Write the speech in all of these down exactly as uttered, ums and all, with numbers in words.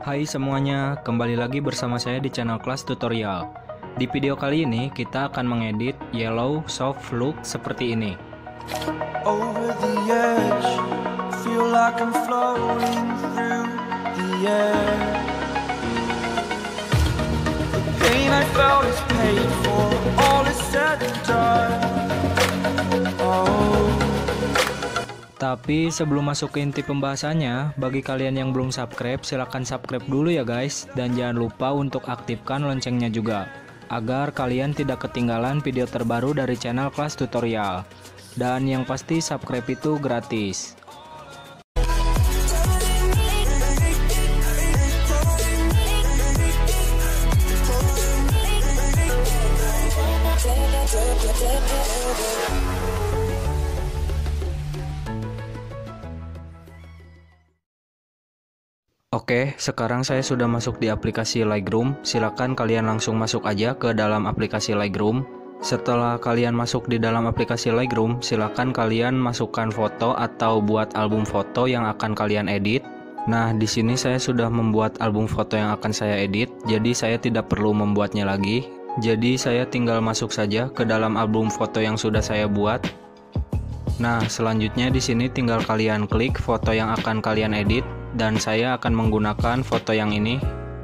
Hai semuanya, kembali lagi bersama saya di channel Kelas Tutorial. Di video kali ini kita akan mengedit yellow soft look seperti ini. Over the edge, feel like I'm floating through the air. The pain I felt is paid for, all is said and done. Oh. Tapi sebelum masuk ke inti pembahasannya, bagi kalian yang belum subscribe, silahkan subscribe dulu ya guys. Dan jangan lupa untuk aktifkan loncengnya juga, agar kalian tidak ketinggalan video terbaru dari channel Kelas Tutorial. Dan yang pasti subscribe itu gratis. Oke, sekarang saya sudah masuk di aplikasi Lightroom. Silakan kalian langsung masuk aja ke dalam aplikasi Lightroom. Setelah kalian masuk di dalam aplikasi Lightroom, silakan kalian masukkan foto atau buat album foto yang akan kalian edit. Nah, di sini saya sudah membuat album foto yang akan saya edit, jadi saya tidak perlu membuatnya lagi. Jadi saya tinggal masuk saja ke dalam album foto yang sudah saya buat. Nah, selanjutnya di sini tinggal kalian klik foto yang akan kalian edit. Dan saya akan menggunakan foto yang ini.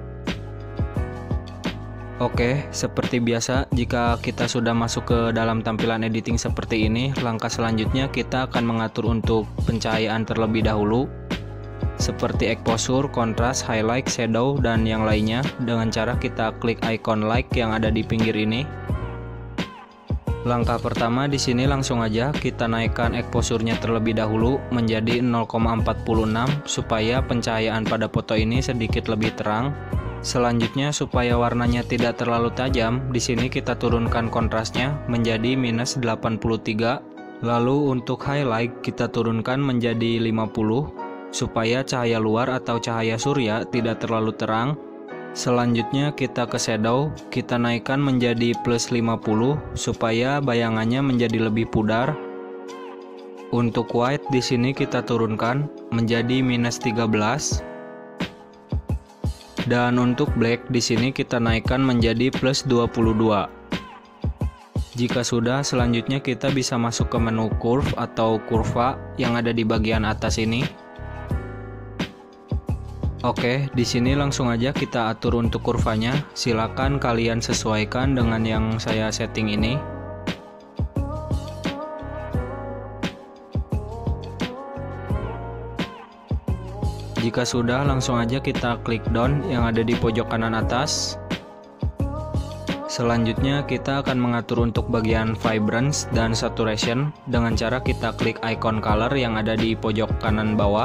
Oke, seperti biasa, jika kita sudah masuk ke dalam tampilan editing seperti ini, langkah selanjutnya kita akan mengatur untuk pencahayaan terlebih dahulu, seperti exposure, kontras, highlight, shadow, dan yang lainnya, dengan cara kita klik icon like yang ada di pinggir ini. Langkah pertama di sini langsung aja kita naikkan exposure-nya terlebih dahulu menjadi nol koma empat enam supaya pencahayaan pada foto ini sedikit lebih terang. Selanjutnya supaya warnanya tidak terlalu tajam, di sini kita turunkan kontrasnya menjadi minus delapan puluh tiga. Lalu untuk highlight kita turunkan menjadi lima puluh supaya cahaya luar atau cahaya surya tidak terlalu terang. Selanjutnya kita ke shadow, kita naikkan menjadi plus lima puluh supaya bayangannya menjadi lebih pudar. Untuk white di sini kita turunkan menjadi minus tiga belas. Dan untuk black di sini kita naikkan menjadi plus dua puluh dua. Jika sudah, selanjutnya kita bisa masuk ke menu curve atau kurva yang ada di bagian atas ini. Oke, di sini langsung aja kita atur untuk kurvanya. Silakan kalian sesuaikan dengan yang saya setting ini. Jika sudah, langsung aja kita klik down yang ada di pojok kanan atas. Selanjutnya kita akan mengatur untuk bagian vibrance dan saturation dengan cara kita klik icon color yang ada di pojok kanan bawah.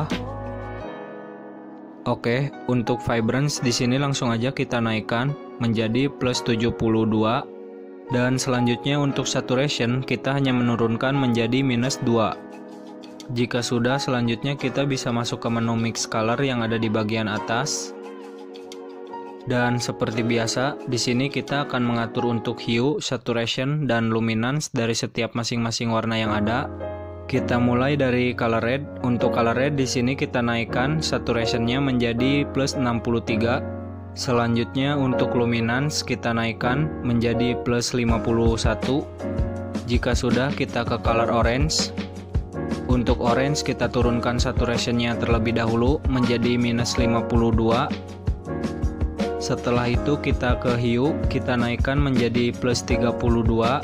Oke, untuk vibrance di sini langsung aja kita naikkan menjadi plus tujuh puluh dua. Dan selanjutnya untuk saturation kita hanya menurunkan menjadi minus dua. Jika sudah, selanjutnya kita bisa masuk ke menu mix color yang ada di bagian atas. Dan seperti biasa, di sini kita akan mengatur untuk hue, saturation, dan luminance dari setiap masing-masing warna yang ada. Kita mulai dari color red. Untuk color red di sini kita naikkan saturation-nya menjadi plus enam puluh tiga. Selanjutnya untuk luminance kita naikkan menjadi plus lima puluh satu. Jika sudah, kita ke color orange. Untuk orange kita turunkan saturation-nya terlebih dahulu menjadi minus lima puluh dua. Setelah itu kita ke hue, kita naikkan menjadi plus tiga puluh dua.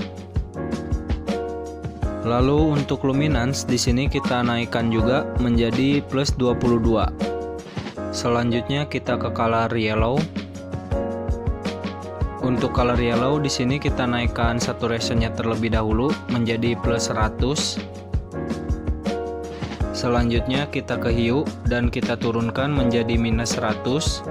Lalu untuk luminance di sini kita naikkan juga menjadi plus dua puluh dua. Selanjutnya kita ke color yellow. Untuk color yellow di sini kita naikkan saturation-nya terlebih dahulu menjadi plus seratus. Selanjutnya kita ke hue dan kita turunkan menjadi minus seratus.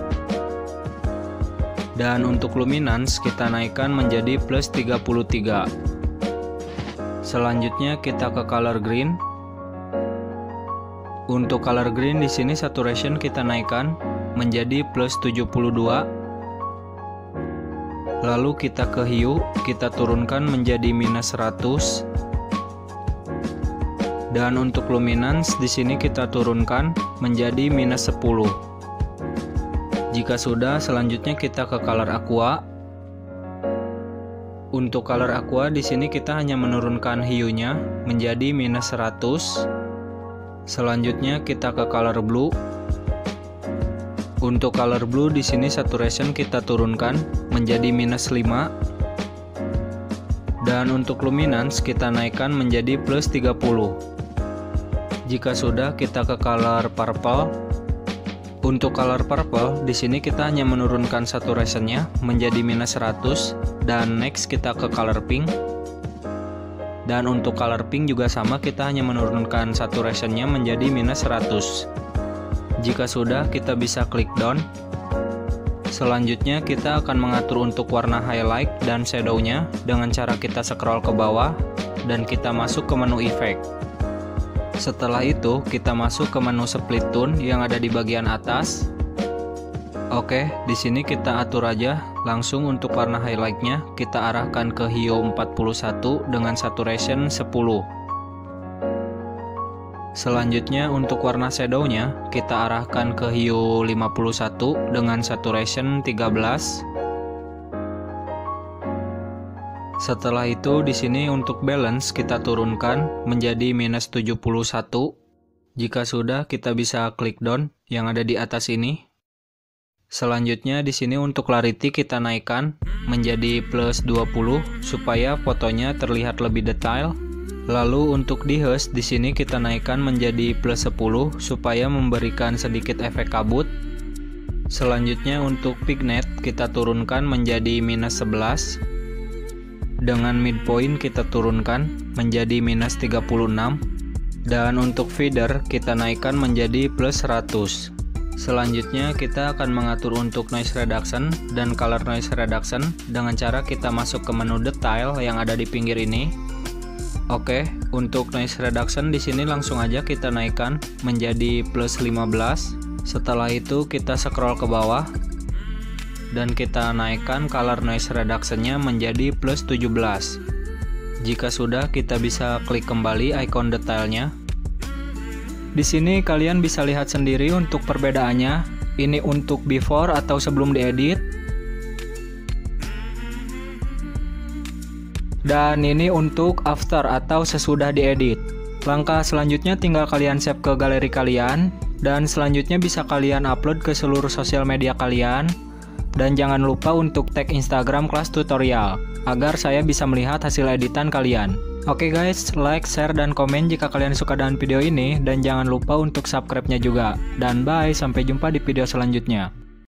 Dan untuk luminance kita naikkan menjadi plus tiga puluh tiga. Selanjutnya kita ke color green. Untuk color green di sini saturation kita naikkan menjadi plus tujuh puluh dua. Lalu kita ke hue, kita turunkan menjadi minus seratus. Dan untuk luminance di sini kita turunkan menjadi minus sepuluh. Jika sudah, selanjutnya kita ke color aqua. Untuk color aqua di sini kita hanya menurunkan hue-nya menjadi minus seratus. Selanjutnya kita ke color blue. Untuk color blue di sini saturation kita turunkan menjadi minus lima. Dan untuk luminance kita naikkan menjadi plus tiga puluh. Jika sudah, kita ke color purple. Untuk color purple, di sini kita hanya menurunkan saturation-nya menjadi minus seratus, dan next kita ke color pink. Dan untuk color pink juga sama, kita hanya menurunkan saturation-nya menjadi minus seratus. Jika sudah, kita bisa klik done. Selanjutnya kita akan mengatur untuk warna highlight dan shadow-nya dengan cara kita scroll ke bawah dan kita masuk ke menu effect. Setelah itu, kita masuk ke menu split tone yang ada di bagian atas. Oke, di sini kita atur aja langsung untuk warna highlight-nya, kita arahkan ke hue empat puluh satu dengan saturation sepuluh. Selanjutnya untuk warna shadow-nya, kita arahkan ke hue lima puluh satu dengan saturation tiga belas. Setelah itu di sini untuk balance kita turunkan menjadi minus tujuh puluh satu. Jika sudah, kita bisa klik down yang ada di atas ini. Selanjutnya di sini untuk clarity kita naikkan menjadi plus dua puluh supaya fotonya terlihat lebih detail. Lalu untuk di hush di sini kita naikkan menjadi plus sepuluh supaya memberikan sedikit efek kabut. Selanjutnya untuk vignette kita turunkan menjadi minus sebelas. Dengan midpoint kita turunkan menjadi minus tiga puluh enam. Dan untuk feather kita naikkan menjadi plus seratus. Selanjutnya kita akan mengatur untuk noise reduction dan color noise reduction dengan cara kita masuk ke menu detail yang ada di pinggir ini. Oke, untuk noise reduction di sini langsung aja kita naikkan menjadi plus lima belas. Setelah itu kita scroll ke bawah dan kita naikkan color noise reduction-nya menjadi plus tujuh belas. Jika sudah, kita bisa klik kembali icon detailnya. Di sini kalian bisa lihat sendiri untuk perbedaannya. Ini untuk before atau sebelum diedit. Dan ini untuk after atau sesudah diedit. Langkah selanjutnya tinggal kalian save ke galeri kalian. Dan selanjutnya bisa kalian upload ke seluruh sosial media kalian. Dan jangan lupa untuk tag Instagram kelas tutorial, agar saya bisa melihat hasil editan kalian. Oke guys, like, share, dan komen jika kalian suka dengan video ini. Dan jangan lupa untuk subscribe-nya juga. Dan bye, sampai jumpa di video selanjutnya.